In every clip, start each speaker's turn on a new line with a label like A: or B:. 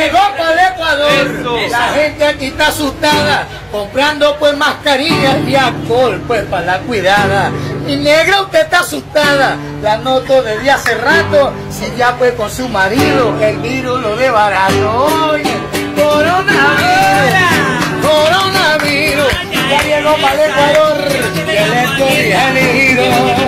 A: llegó para el Ecuador. La gente aquí está asustada, comprando pues mascarillas y alcohol pues para la cuidada. Mi negra, usted está asustada, la noto desde hace rato. Si ya pues con su marido el virus lo de barato. Oye, coronavirus, ya llegó para el Ecuador y el estoy elegido.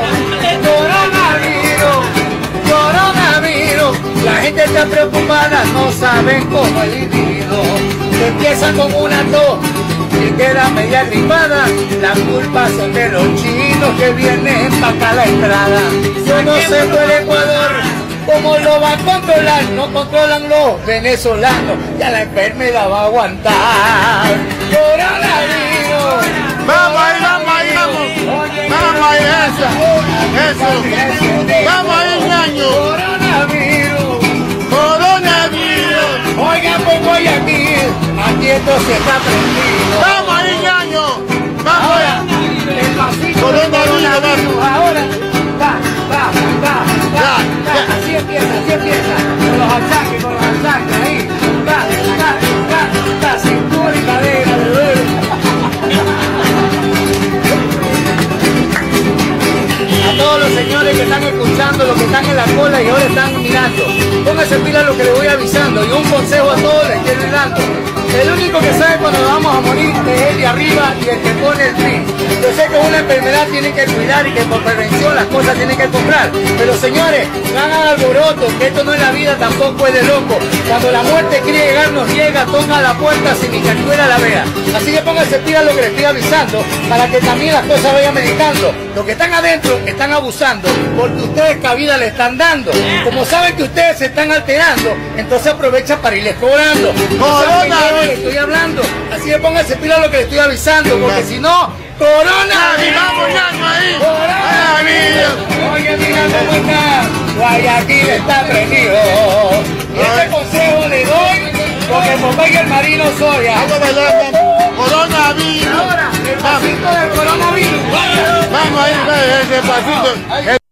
A: Coronavirus, la gente está preocupada, no saben cómo el individuo. Empieza con una tos y queda media gripada. La culpa son de los chinos que vienen para acá a la entrada. Yo no sé por el Ecuador cómo lo van a controlar, no controlan los venezolanos, ya la enfermedad va a aguantar. Coronavirus.
B: Vamos ahí, vamos ahí, vamos. Vamos ahí, eso. Vamos ahí, ñaño. Coronavirus.
A: Oigan, pues Guayaquil, aquí esto se está prendido.
B: Vamos ahí, ñaño. Vamos
A: Ahora,
B: ahí.
A: el pasito
B: Coronavirus.
A: Ahora, va. Así empieza. Con los achaques, ahí. Va, cintura y cadera, A todos los señores que están escuchando, los que están en la cola y ahora están mirando, pónganse pila lo que les voy avisando y un consejo a todos les quiero dando. El único que sabe cuando nos vamos a morir es el de arriba y el que pone el fin. Yo sé que una enfermedad tiene que cuidar y que por prevención las cosas tienen que comprar, pero señores, no hagan alboroto, que esto no es la vida, tampoco es de loco. Cuando la muerte quiere llegar, nos llega, toca la puerta sin ni que fuera la vea. Así que pónganse pila lo que les estoy avisando para que también las cosas vayan meditando. Los que están adentro están abusando porque ustedes cabida le están dando. Como saben que ustedes se están alterando, entonces aprovechan para irles cobrando. No saben de qué estoy hablando. Así que pónganse pila lo que les estoy avisando, porque si no, coronavirus.
B: Vamos, ñaño ahí.
A: Coronavirus. Oye, mira cómo está. Guayaquil está prendido. Y este consejo le doy porque Popeye el marino soy.
B: Vamos a bailar, coronavirus.
A: Ahora, el pasito del coronavirus.
B: Vamos ahí, ese pasito.